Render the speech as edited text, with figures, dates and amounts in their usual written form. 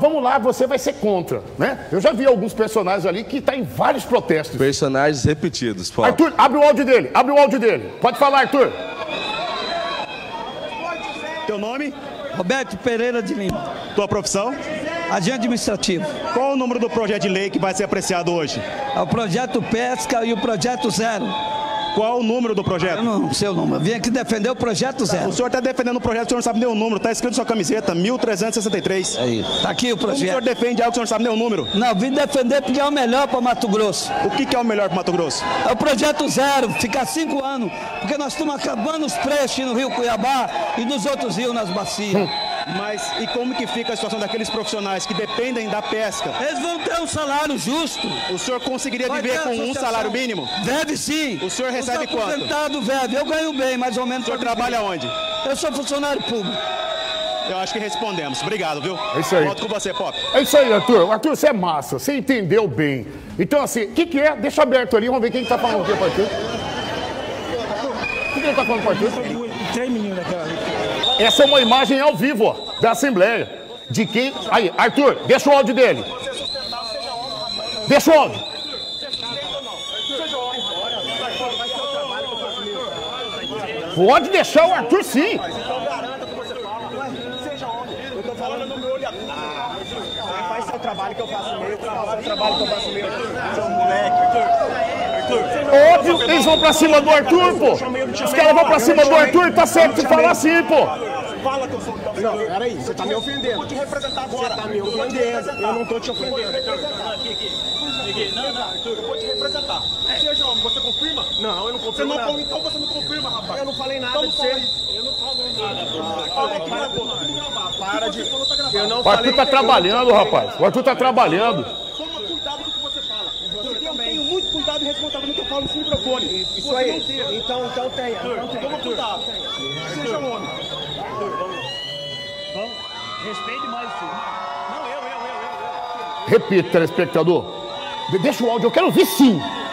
vamos lá, você vai ser contra, né? Eu já vi alguns personagens ali que tá em vários protestos. Personagens repetidos, Paulo. Arthur, abre o áudio dele, abre o áudio dele. Pode falar, Arthur. Teu nome? Roberto Pereira de Lima. Tua profissão? Agente administrativo. Qual o número do projeto de lei que vai ser apreciado hoje? É o projeto Pesca e o projeto Zero. Qual o número do projeto? Eu não sei o número. Vim aqui defender o projeto Zero. O senhor está defendendo o projeto, o senhor não sabe nem o número. Está escrito na sua camiseta, 1363. É isso. Tá aqui o Como o projeto. senhor defende algo que o senhor não sabe nem o número? Não, vim defender porque é o melhor para Mato Grosso. O que é o melhor para Mato Grosso? É o projeto Zero, ficar 5 anos, porque nós estamos acabando os preços no Rio Cuiabá e nos outros rios, nas bacias. Mas e como que fica a situação daqueles profissionais que dependem da pesca? Eles vão ter um salário justo. O senhor conseguiria viver com um salário mínimo? Deve sim. O senhor recebe quanto? Aposentado, velho. Eu ganho bem, mais ou menos. O senhor trabalha onde? Eu sou funcionário público. Eu acho que respondemos. Obrigado, viu? É isso aí. Volto com você, Pop. É isso aí, Arthur. Arthur, você é massa, você entendeu bem. Então, assim, o que é? Deixa aberto ali, vamos ver quem tá falando o que pro Arthur. O que ele tá falando pro Arthur? 3 meninos daquela. Essa é uma imagem ao vivo, ó, da Assembleia. De quem... Aí, Arthur, deixa o áudio dele. Deixa o áudio. Pode deixar o Arthur, sim. Eu tô falando no meu olho. Faz seu trabalho que eu faço o meu. Faz o trabalho que eu faço o meu. Seu moleque, Arthur. Óbvio, eles vão pra cima do Arthur, pô. Os caras vão pra cima do Arthur, tá certo de falar assim, pô. Fala que eu sou... Não, peraí, você tá me ofendendo. Eu vou te representar agora. Você tá me ofendendo, eu não tô te ofendendo. Não, Arthur, eu vou te representar. Seja homem, você confirma? Não, eu não confirmo nada. Então você não confirma, rapaz. Eu não falei nada de você. Eu não falo nada. Para de... O Arthur tá trabalhando, rapaz. O Arthur tá trabalhando. Toma cuidado com o que você fala. Eu tenho muito cuidado e responsável no que eu falo no microfone. Isso aí. Então tenha. Toma cuidado. Seja homem. Respeite mais o senhor. Não, eu. Repita, telespectador. Deixa o áudio, eu quero ver sim.